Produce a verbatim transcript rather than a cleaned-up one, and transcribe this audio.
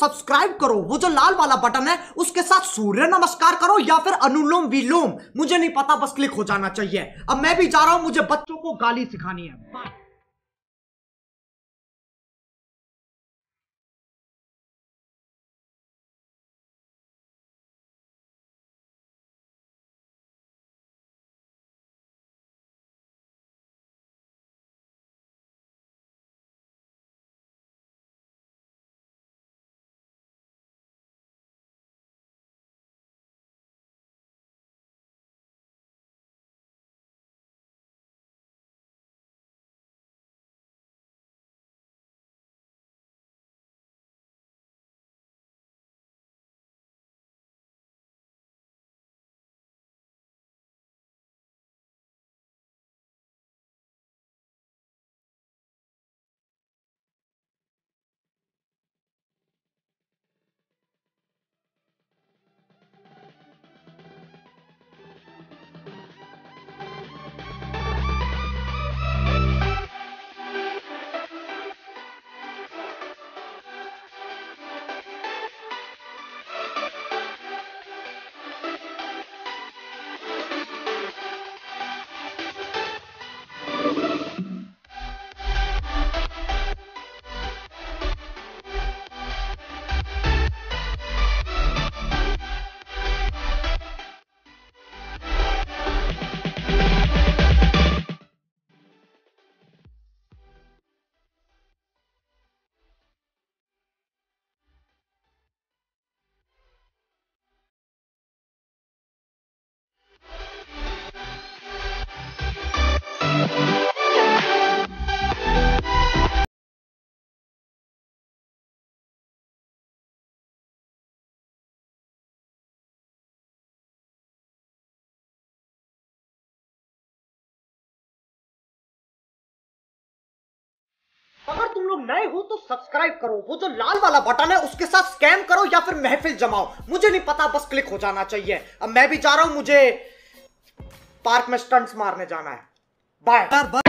Subscribe करो, वो जो लाल वाला बटन है उसके साथ सूर्य नमस्कार करो या फिर अनुलोम विलोम, मुझे नहीं पता, बस क्लिक हो जाना चाहिए। अब मैं भी जा रहा हूं, मुझे बच्चों को गाली सिखानी है। बाय। अगर तुम लोग नए हो तो सब्सक्राइब करो, वो जो लाल वाला बटन है उसके साथ स्कैम करो या फिर महफिल जमाओ, मुझे नहीं पता, बस क्लिक हो जाना चाहिए। अब मैं भी जा रहा हूं, मुझे पार्क में स्टंट्स मारने जाना है। बाय।